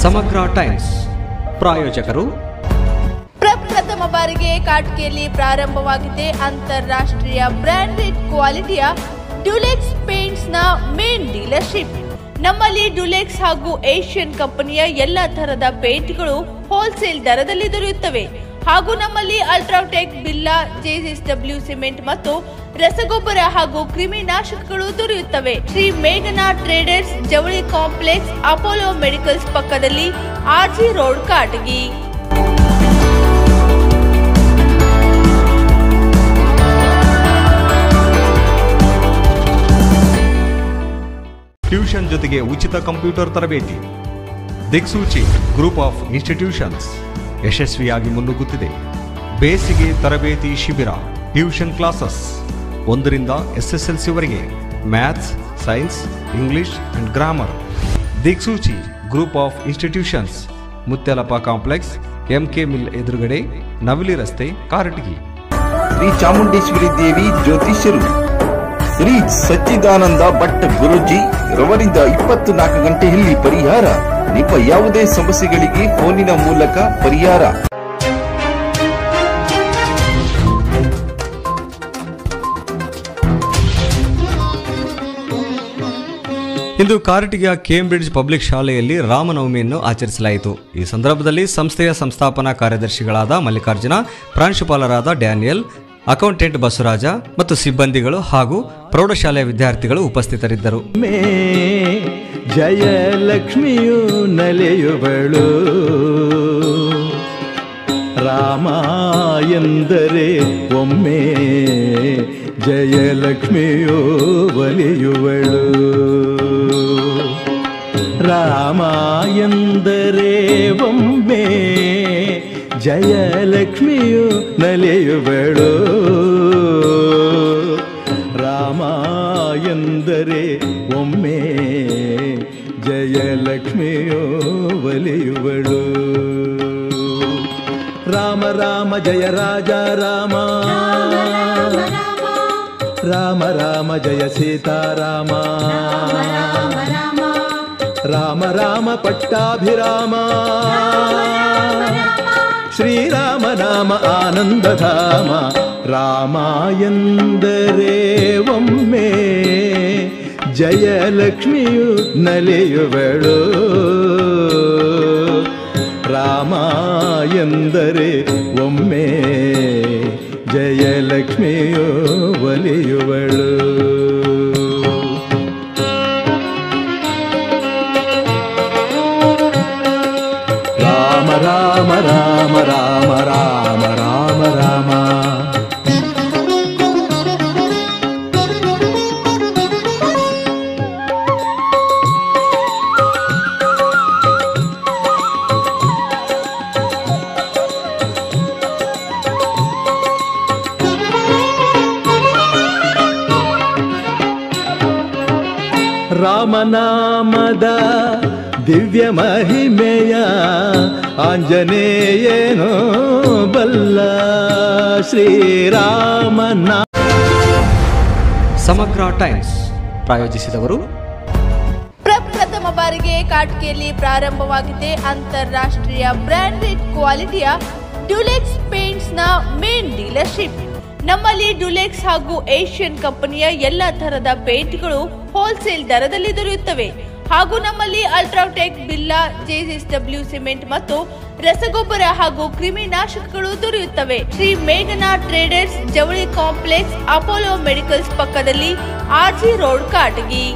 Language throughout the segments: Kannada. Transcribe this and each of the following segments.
ಸಮಗ್ರ ಟೈಮ್ಸ್ ಪ್ರಾಯೋಜಕರು ಪ್ರಪ್ರಥಮ ಬಾರಿಗೆ ಕಾಟ್ಕೆಯಲ್ಲಿ ಪ್ರಾರಂಭವಾಗಿದೆ ಅಂತಾರಾಷ್ಟ್ರೀಯ ಬ್ರಾಂಡೆಡ್ ಕ್ವಾಲಿಟಿಯ ಡ್ಯುಲೆಕ್ಸ್ ಪೇಂಟ್ಸ್ ನ ಮೇನ್ ಡೀಲರ್ಶಿಪ್. ನಮ್ಮಲ್ಲಿ ಡ್ಯುಲೆಕ್ಸ್ ಹಾಗೂ ಏಷ್ಯನ್ ಕಂಪನಿಯ ಎಲ್ಲ ತರಹದ ಪೇಂಟ್ಗಳು ಹೋಲ್ಸೇಲ್ ದರದಲ್ಲಿ ದೊರೆಯುತ್ತವೆ ಹಾಗೂ ನಮ್ಮಲ್ಲಿ ಅಲ್ಟ್ರಾಟೆಕ್, ಬಿಲ್ಲಾ, JSW ಸಿಮೆಂಟ್ ಮತ್ತು ರಸಗೊಬ್ಬರ ಹಾಗೂ ಕ್ರಿಮಿನಾಶಕಗಳು ದೊರೆಯುತ್ತವೆ. ಶ್ರೀ ಮೇಘನಾ ಟ್ರೇಡರ್ಸ್, ಜವಳಿ ಕಾಂಪ್ಲೆಕ್ಸ್, ಅಪೋಲೋ ಮೆಡಿಕಲ್ಸ್ ಪಕ್ಕದಲ್ಲಿ, RG ರೋಡ್, ಕಾಟಗಿ. ಟ್ಯೂಷನ್ ಜೊತೆಗೆ ಉಚಿತ ಕಂಪ್ಯೂಟರ್ ತರಬೇತಿ. ದಿಕ್ಸೂಚಿ ಗ್ರೂಪ್ ಆಫ್ ಇನ್ಸ್ಟಿಟ್ಯೂಷನ್ಸ್ ಯಶಸ್ವಿಯಾಗಿ ಮುನ್ನುಗ್ಗುತ್ತಿದೆ. ಬೇಸಿಗೆ ತರಬೇತಿ ಶಿಬಿರ, ಟ್ಯೂಷನ್ ಕ್ಲಾಸಸ್ 1ರಿಂದ SSLC ವರೆಗೆ, maths, science, English and grammar. Diksuchi group of institutions, Mutyalappa complex, MK mill ಎದುರುಗಡೆ, ನವಲಿ ರಸ್ತೆ, ಕಾರಟಗಿ. ಶ್ರೀ ಚಾಮುಂಡೇಶ್ವರಿ ದೇವಿ ಜ್ಯೋತಿಷ್ಯರು ಶ್ರೀ ಸಚ್ಚಿದಾನಂದ ಭಟ್ ಗುರೂಜಿ ರವರಿಂದ 24 ಗಂಟೆಯಲ್ಲಿ ಪರಿಹಾರ. ನಿಮ್ಮ ಯಾವುದೇ ಸಮಸ್ಯೆಗಳಿಗೆ ಫೋನಿನ ಮೂಲಕ ಪರಿಹಾರ. ಇಂದು ಕಾರಟಗಿಯ ಕೇಂಬ್ರಿಡ್ಜ್ ಪಬ್ಲಿಕ್ ಶಾಲೆಯಲ್ಲಿ ರಾಮನವಮಿಯನ್ನು ಆಚರಿಸಲಾಯಿತು. ಈ ಸಂದರ್ಭದಲ್ಲಿ ಸಂಸ್ಥೆಯ ಸಂಸ್ಥಾಪನಾ ಕಾರ್ಯದರ್ಶಿಗಳಾದ ಮಲ್ಲಿಕಾರ್ಜುನ, ಪ್ರಾಂಶುಪಾಲರಾದ ಡ್ಯಾನಿಯಲ್, ಅಕೌಂಟೆಂಟ್ ಬಸವರಾಜ ಮತ್ತು ಸಿಬ್ಬಂದಿಗಳು ಹಾಗೂ ಪ್ರೌಢಶಾಲೆಯ ವಿದ್ಯಾರ್ಥಿಗಳು ಉಪಸ್ಥಿತರಿದ್ದರು. ಜಯಲಕ್ಷ್ಮಿಯು ನಲೆಯುವಳು, ರಾಮ ಎಂದರೆ ಒಮ್ಮೆ ಜಯಲಕ್ಷ್ಮಿಯು ಒಲಿಯುವಳು. ರಾಮ ಎಂದರೆ ಒಮ್ಮೆ ಜಯಲಕ್ಷ್ಮಿಯು ನಲಿಯುವಳು. ರಾಮ ಎಂದರೆ ಒಮ್ಮೆ ಜಯಲಕ್ಷ್ಮಿಯು ಒಲಿಯುವಳು. ರಾಮ ರಾಮ ಜಯ ರಾಜ ರಾಮ, ರಾಮ ರಾಮ ಜಯ ಸೀತಾರಾಮ, ರಾಮ ರಾಮ ಪಟ್ಟಾಭಿರಾಮ, ಶ್ರೀರಾಮ ನಾಮ ಆನಂದಧಾಮ. ರಾಮ ಎಂದರೆ ಒಮ್ಮೆ ಜಯಲಕ್ಷ್ಮಿಯು ನಲಿಯುವಳು. ರಾಮ ಎಂದರೆ ಒಮ್ಮೆ ಜಯಲಕ್ಷ್ಮಿಯು ಒಲಿಯುವಳು. ರಾಮ ರಾಮ ರಾಮ ರಾಮ ರಾಮ ರಾಮ ರಾಮ. ರಾಮನಾಮದ ದಿವ್ಯ ಮಹಿಮೆಯ ಆಂಜನೇಯನೋ ಬಲ್ಲ. ಶ್ರೀರಾಮನ ಸಮಗ್ರ ಟೈಮ್ಸ್ ಪ್ರಾಯೋಜಿಸಿದವರು ಪ್ರಪ್ರಥಮ ಬಾರಿಗೆ ಕಾಟ್ಕೆಯಲ್ಲಿ ಪ್ರಾರಂಭವಾಗಿದೆ ಅಂತಾರಾಷ್ಟ್ರೀಯ ಬ್ರಾಂಡೆಡ್ ಕ್ವಾಲಿಟಿಯ ಡ್ಯುಲೆಕ್ಸ್ ಪೇಂಟ್ಸ್ ನ ಮೇನ್ ಡೀಲರ್ಶಿಪ್. ನಮ್ಮಲ್ಲಿ ಡ್ಯುಲೆಕ್ಸ್ ಹಾಗೂ ಏಷ್ಯನ್ ಕಂಪನಿಯ ಎಲ್ಲ ತರಹದ ಪೇಂಟ್ಗಳು ಹೋಲ್ಸೇಲ್ ದರದಲ್ಲಿ ದೊರೆಯುತ್ತವೆ ಹಾಗೂ ನಮ್ಮಲ್ಲಿ ಅಲ್ಟ್ರಾಟೆಕ್, ಬಿಲ್ಲಾ, JSW ಸಿಮೆಂಟ್ ಮತ್ತು ರಸಗೊಬ್ಬರ ಹಾಗೂ ಕ್ರಿಮಿನಾಶಕಗಳು ದೊರೆಯುತ್ತವೆ. ಶ್ರೀ ಮೇಘನಾ ಟ್ರೇಡರ್ಸ್, ಜವಳಿ ಕಾಂಪ್ಲೆಕ್ಸ್, ಅಪೋಲೋ ಮೆಡಿಕಲ್ಸ್ ಪಕ್ಕದಲ್ಲಿ, RG ರೋಡ್, ಕಾಟಗಿ.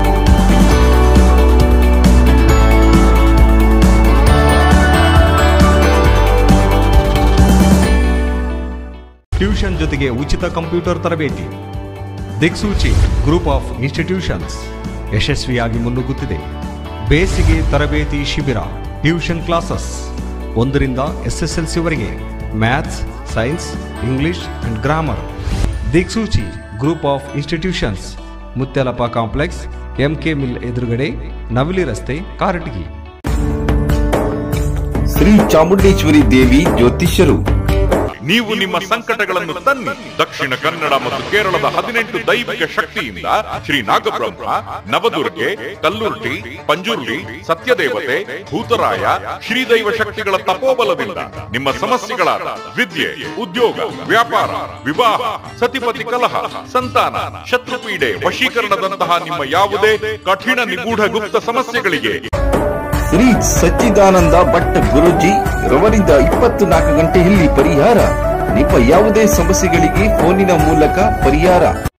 ಟ್ಯೂಷನ್ ಜೊತೆಗೆ ಉಚಿತ ಕಂಪ್ಯೂಟರ್ ತರಬೇತಿ. ದಿಕ್ಸೂಚಿ ಗ್ರೂಪ್ ಆಫ್ ಇನ್ಸ್ಟಿಟ್ಯೂಷನ್ಸ್ ಯಶಸ್ವಿಯಾಗಿ ಮುನ್ನುಗ್ಗುತ್ತಿದೆ. ಬೇಸಿಗೆ ತರಬೇತಿ ಶಿಬಿರ, ಟ್ಯೂಷನ್ ಕ್ಲಾಸಸ್ 1ರಿಂದ SSLC ವರೆಗೆ, maths, science, English and grammar. Diksuchi group of institutions, Mutyalappa complex, MK mill ಎದುರುಗಡೆ, ನವಲಿ ರಸ್ತೆ, ಕಾರಟಗಿ. ಶ್ರೀ ಚಾಮುಂಡೇಶ್ವರಿ ದೇವಿ ಜ್ಯೋತಿಷ್ಯರು ನೀವು ನಿಮ್ಮ ಸಂಕಟಗಳನ್ನು ತನ್ನಿ. ದಕ್ಷಿಣ ಕನ್ನಡ ಮತ್ತು ಕೇರಳದ 18 ದೈವಿಕ ಶಕ್ತಿಯಿಂದ ಶ್ರೀ ನಾಗಬ್ರಹ್ಮ, ನವದುರ್ಗೆ, ಕಲ್ಲುರ್ಟಿ, ಪಂಜುರ್ಲಿ, ಸತ್ಯದೇವತೆ, ಭೂತರಾಯ, ಶ್ರೀದೈವ ಶಕ್ತಿಗಳ ತಪೋಬಲದಿಂದ ನಿಮ್ಮ ಸಮಸ್ಯೆಗಳಾದ ವಿದ್ಯೆ, ಉದ್ಯೋಗ, ವ್ಯಾಪಾರ, ವಿವಾಹ, ಸತಿಪತಿ ಕಲಹ, ಸಂತಾನ, ಶತ್ರುಪೀಡೆ, ವಶೀಕರಣದಂತಹ ನಿಮ್ಮ ಯಾವುದೇ ಕಠಿಣ ನಿಗೂಢ ಗುಪ್ತ ಸಮಸ್ಯೆಗಳಿಗೆ ಶ್ರೀ ಸಚ್ಚಿದಾನಂದ ಭಟ್ ಗುರೂಜಿ ರವರಿಂದ 24 ಗಂಟೆಯಲ್ಲಿ ಪರಿಹಾರ. ನಿಮ್ಮ ಯಾವುದೇ ಸಮಸ್ಯೆಗಳಿಗೆ ಫೋನಿನ ಮೂಲಕ ಪರಿಹಾರ.